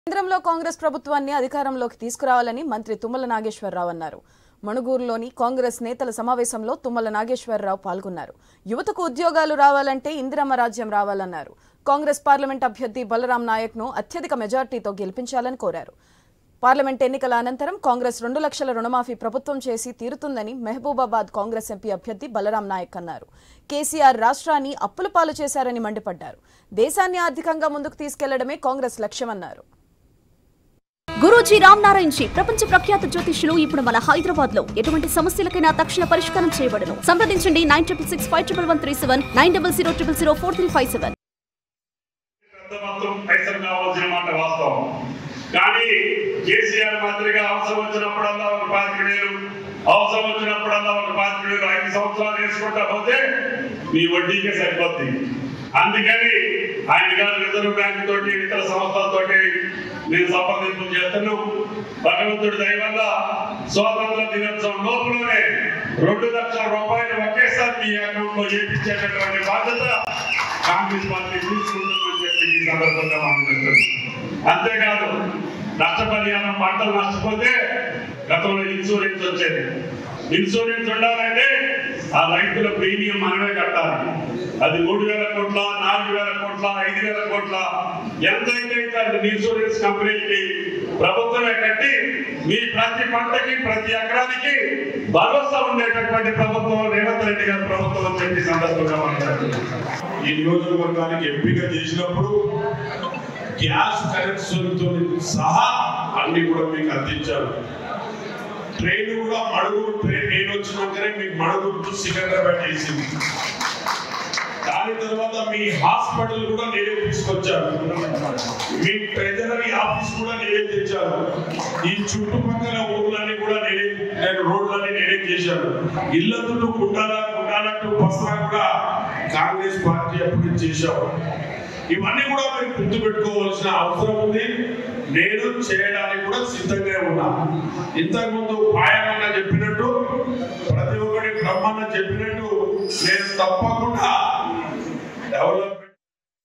కేంద్రంలో కాంగ్రెస్ ప్రభుత్వాన్ని అధికారంలోకి తీసుకురావాలని మంత్రి తుమ్మల నాగేశ్వరరావు అన్నారు. మణుగూరులోని కాంగ్రెస్ నేతల సమావేశంలో తుమ్మల నాగేశ్వరరావు పాల్గొన్నారు. యువతకు ఉద్యోగాలు రావాలంటే ఇందిరమ్మ రాజ్యం రావాలన్నారు. కాంగ్రెస్ పార్లమెంట్ అభ్యర్థి బలరాం నాయక్ను అత్యధిక మెజార్టీతో గెలిపించాలని కోరారు. పార్లమెంట్ ఎన్నికల అనంతరం కాంగ్రెస్ 2 లక్షల రుణమాఫీ ప్రభుత్వం చేసి తీరుతుందని మహబూబాబాద్ కాంగ్రెస్ ఎంపీ అభ్యర్థి బలరాం నాయక్ అన్నారు. కేసీఆర్ రాష్ట్రాన్ని అప్పుల పాలు చేశారని మండిపడ్డారు. దేశాన్ని ఆర్థికంగా ముందుకు తీసుకెళ్లడమే కాంగ్రెస్ లక్ష్యమన్నారు. గురూజీ రామ్ నారాయణ్ జీ ప్రపంచ ప్రఖ్యాత జ్యోతిష్యులు ఇప్పుడు మన హైదరాబాద్ లో ఎటువంటి సమస్యలకైనా తక్షణ పరిష్కారం చేయబడును. సంప్రదించండి 96651137 9000004357. కానీ కేసీఆర్ మాదిరిగా అవసరం వచ్చినప్పుడల్లా ఒక 25,000 అవసరం వచ్చినప్పుడల్లా ఒక 25,000 5 సంవత్సరాలు వేసుకుంటా పోతే మీ వడ్డీకే సరిపోద్ది. అందుకని ఆయన గారు రిజర్వ్ బ్యాంక్ తోటి ఇతర సంస్థలతోటి నేను సంప్రదింపులు చేస్తున్నాను. భగవంతుడి దయ వల్ల స్వాతంత్ర దినోత్సవం లోపలనే 2 లక్షల రూపాయలు ఒకేసారి మీ అకౌంట్ లో చేయించేటటువంటి బాధ్యత కాంగ్రెస్ పార్టీ తీసుకుంటుందని చెప్పి ఈ సందర్భంగా మాట్లాడుతుంది. అంతేకాదు నష్టపరిహారం పంటలు నష్టపోతే గతంలో ఇన్సూరెన్స్ వచ్చేది. ఇన్సూరెన్స్ ఉండాలంటే ఆ రైతుల ప్రీమియం మనమే కట్టాలి. అది 3,000 కోట్ల 4,000 కోట్ల 5,000 కోట్ల ఎంతైతే ఇన్సూరెన్స్ కంపెనీకి ప్రభుత్వమే కట్టి మీ ప్రతి పంటకి ప్రతి ఎకరానికి భరోసా ఉండేటటువంటి ప్రభుత్వం రేవంత్ రెడ్డి గారి ప్రభుత్వం అని చెప్పి సందర్భంగా మాట్లాడుతున్నారు. ఈ నియోజకవర్గానికి ఎంపిక చేసినప్పుడు గ్యాస్ కనెక్షన్ తో సహా అన్ని కూడా మీకు అందించారు. ట్రైన్ కూడా మణుగూరు ట్రైన్ నేను వచ్చినాకనే మీకు మణుగూరు టు సికింద్రాబాద్ వేసింది. దాని తర్వాత మీ హాస్పిటల్ కూడా నేనే తీసుకొచ్చాను. మీ ట్రెజరీ ఆఫీస్ కూడా నేనే తెచ్చాను. ఈ చుట్టుపక్కల ఊర్లన్నీ కూడా నేను రోడ్లన్నీ నేనే చేశాను. ఇల్లందు గుండాల టు పసరా కూడా కాంగ్రెస్ పార్టీ అప్పుడు చేశాము. ఇవన్నీ కూడా మీరు గుర్తు పెట్టుకోవాల్సిన అవసరం ఉంది. నేను చేయడానికి కూడా సిద్ధంగా ఉన్నా. ఇంతకుముందు పాయమన్న చెప్పినట్టు ప్రతి ఒక్కటి బ్రహ్మన్న చెప్పినట్టు నేను తప్పకుండా డెవలప్